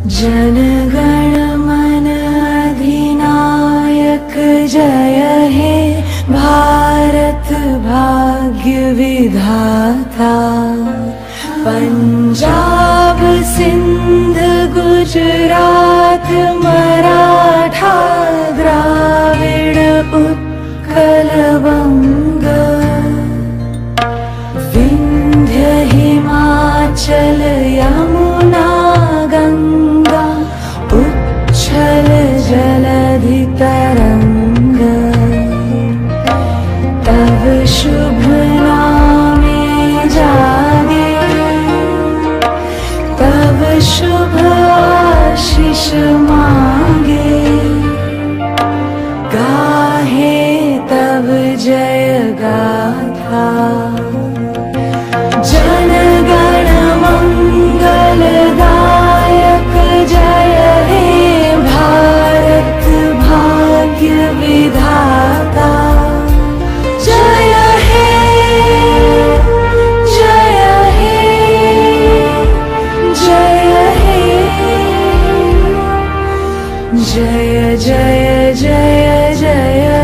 जनगण मन अधिनायक जय हे भारत भाग्य विधाता। पंजाब सिंध गुजरात मराठा द्राविड़ उत्कल बंग, विंध्य हिमाचल यमुना गंगा उच्छल जलधि तरंग। तव शुभ नामे जागे, तव शुभ आशीष मांगे। गाहे तव जय गाथा, जनगण मंगलदायक जय हे भारत भाग्य विधाता। जय हे जय हे जय हे, जय जय जय जय